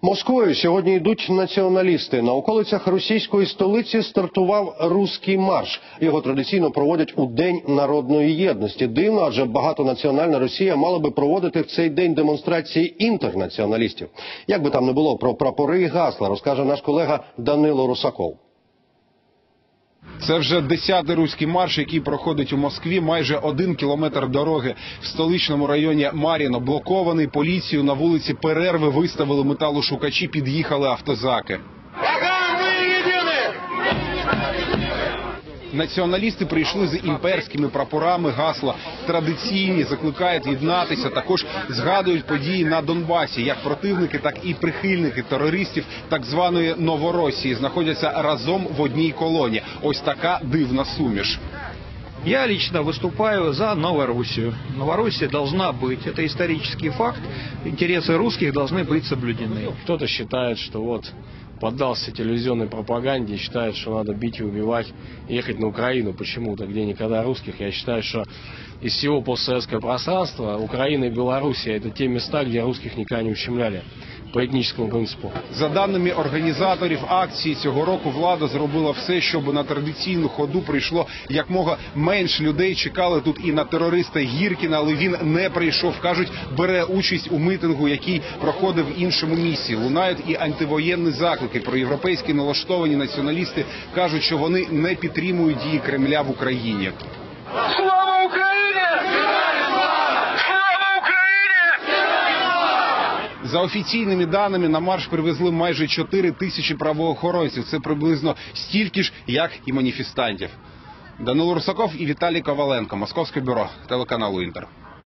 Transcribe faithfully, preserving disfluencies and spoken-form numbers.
Москвою сьогодні йдуть націоналісти. На околицях російської столиці стартував «Руський марш». Його традиційно проводять у День народної єдності. Дивно, адже багатонаціональна Росія мала би проводити в цей день демонстрації інтернаціоналістів. Як би там не було, про прапори і гасла розкаже наш колега Данило Русаков. Це вже десятий руський марш, який проходить у Москві. Майже один кілометр дороги в столичному районі Мар'їно блокований. Поліцію на вулиці Перерви виставили металошукачі, під'їхали автозаки. Націоналісти прийшли з імперськими прапорами, гасла традиційні, закликають єднатися, також згадують події на Донбасі. Як противники, так і прихильники терористів так званої Новоросії знаходяться разом в одній колоні. Ось така дивна суміш. Я лично выступаю за Новороссию. Новороссия должна быть. Это исторический факт. Интересы русских должны быть соблюдены. Кто-то считает, что вот поддался телевизионной пропаганде, считает, что надо бить и убивать, ехать на Украину почему-то, где никогда русских. Я считаю, что из всего постсоветского пространства Украина и Белоруссия – это те места, где русских никогда не ущемляли по етнічному принципу. За даними організаторів акції, цього року влада зробила все, щоб на традиційну ходу прийшло якмога менше людей. Чекали тут і на терориста Гіркіна, але він не прийшов. Кажуть, бере участь у мітингу, який проходив в іншому місці. Лунають і антивоєнні заклики. Проєвропейські налаштовані націоналісти кажуть, що вони не підтримують дії Кремля в Україні. Слава Україні! За офіційними даними, на марш привезли майже чотири тисячі правоохоронців. Це приблизно стільки ж, як і маніфестантів. Данило Русаков і Віталій Коваленко. Московське бюро телеканалу «Інтер».